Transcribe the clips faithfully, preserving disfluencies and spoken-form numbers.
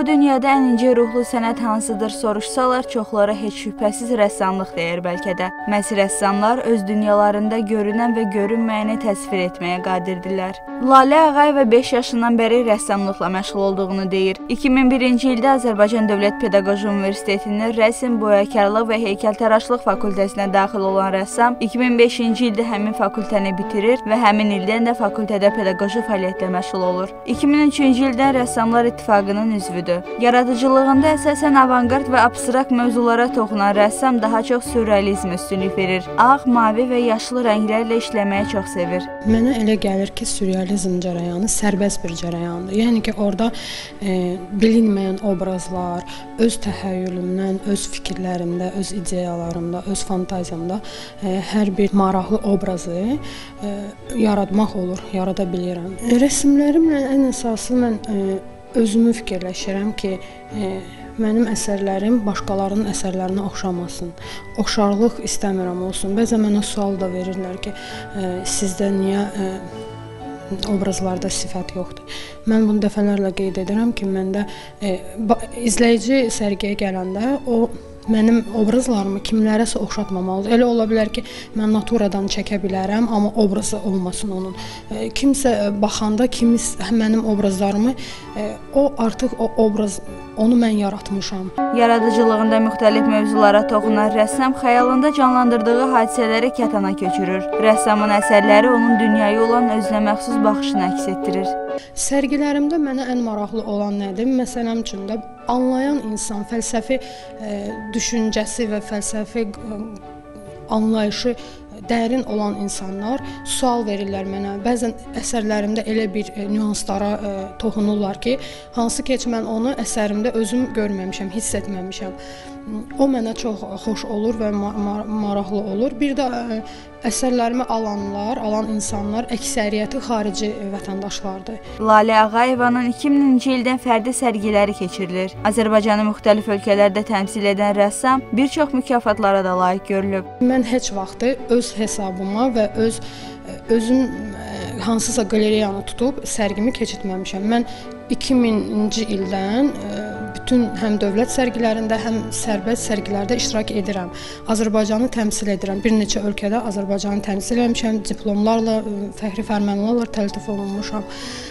Bu dünyada ən incə ruhlu sənət hansıdır soruşsalar, çoxlara heç şübhəsiz rəssamlıq deyir bəlkə də. Məhz rəssamlar öz dünyalarında görünən və görünməyəni təsvir etməyə qadirdirlər. Lalə Ağayeva beş yaşından bəri rəssamlıqla məşğul olduğunu deyir. iki min birinci ildə Azərbaycan Dövlət Pedaqoji Universitetinin rəsm, boyakarlıq və heykəltaraşlıq fakültəsinə daxil olan rəssam iki min beşinci ildə həmin fakültəni bitirir və həmin ildən də fakültədə pedaqoji fəaliyyətlə məşğul olur. iki min üçüncü ildən Rəssamlar İttifaqının üzvüdür. Yaradıcılığında əsasən avangard və abstrakt mövzulara toxunan rəssam daha çox sürrealizm üstünlük verir. Ağ, mavi və yaşlı rənglərlə işləməyi çox sevir. Mənə elə gəlir ki, sürrealizm cərəyanı sərbəst bir cərəyandır. Yəni ki, orada e, bilinməyən obrazlar, öz təxəyyülümdən, öz fikirlərimdə, öz ideyalarımda, öz fantaziyamda e, hər bir maraqlı obrazı e, yaratmaq olur, yarada bilirəm. Rəsmlərimlə ən əsası mən e, özümü fikirləşirəm ki, e, mənim əsərlərim başqalarının əsərlərinə oxşamasın. Oxşarlıq istəmirəm olsun. Bəzən mənə sual da verirlər ki, e, sizdə niyə e, obrazlarda sifət yoxdur? Mən bunu dəfələrlə qeyd edirəm ki, məndə e, izləyici sərgiyə gələndə o mənim obrazlarımı kimlərəsə oxşatmamalıdır. Elə ola bilər ki, mən naturadan çəkə bilərəm, amma obrazı olmasın onun. E, kimsə baxanda kimis mənim obrazlarımı, e, o artıq o obraz, onu mən yaratmışam. Yaradıcılığında müxtəlif mövzulara toxunan rəssam xəyalında canlandırdığı hadisələri kətana köçürür. Rəssamın əsərləri onun dünyaya olan özünəməxsus baxışını əks etdirir. Sərgilərimdə mənə ən maraqlı olan nədir? Məsələn üçün də anlayan insan, fəlsəfi e, düşüncəsi və fəlsəfi e, anlayışı dərin olan insanlar sual verirlər mənə. Bəzən əsərlərimdə elə bir e, nüanslara e, toxunurlar ki, hansı ki, mən onu əsərimdə özüm görməmişəm, hiss etməmişəm. O mənə çox xoş olur və mar mar maraqlı olur. Bir də ə, əsərlərimi alanlar, alan insanlar əksəriyyəti xarici vətəndaşlardır. Lalə Ağayevanın iki mininci ildən fərdi sərgiləri keçirilir. Azərbaycanı müxtəlif ölkələrdə təmsil edən rəssam bir çox mükafatlara da layiq görülüb. Mən heç vaxtı öz hesabıma və öz özüm hansısa qaleriyanı tutub sərgimi keçirtməmişəm. Mən iki mininci ildən bütün həm dövlət sərgilərində, həm sərbəst sərgilərdə iştirak edirəm. Azərbaycanı təmsil edirəm. Bir neçə ölkədə Azərbaycanı təmsil etmişəm. Diplomlarla, fəxri fərmanlarla təltif olunmuşam.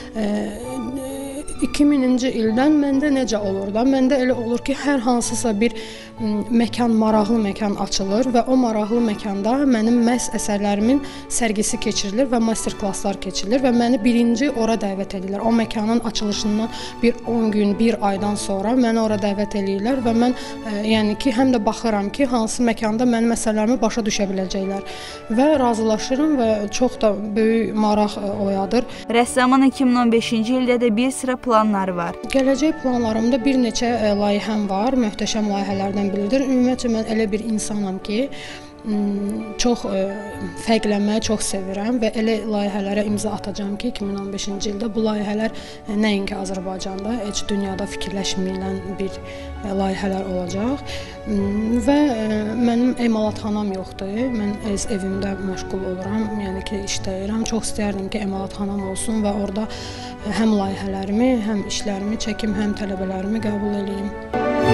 iki mininci ildən məndə necə olur da? Məndə elə olur ki, hər hansısa bir məkan, maraqlı məkan açılır və o maraqlı məkanda mənim məhz əsərlərimin sərgisi keçirilir və master klasslar keçirilir və məni birinci ora dəvət edirlər. O məkanın açılışından bir on gün, bir aydan sonra məni ora dəvət edirlər və mən e, yəni ki, həm də baxıram ki, hansı məkanda mənim əsərlərimi başa düşə biləcəklər və razılaşıram və çox da böyük maraq e, oyadır. Rəssamın iki min on beşinci ildə də bir sıra planları var. Gələcək planlarımda bir neçə e, layihəm var, möhtəşəm layihələrdən biridir. Ümumiyyətlə mən elə bir insanam ki, çox ə, fərqlənməyi çox sevirəm və elə layihələrə imza atacağam ki, iki min on beşinci ildə bu layihələr ə, nəinki Azərbaycanda, heç dünyada fikirləşməyilən bir ə, layihələr olacaq və ə, mənim emalatxanam yoxdur. Mən öz evimdə məşğul oluram, yəni ki, işləyirəm. Çox istəyərdim ki, emalatxanam olsun və orada həm layihələrimi, həm işlərimi çəkim, həm tələbələrimi qəbul edeyim.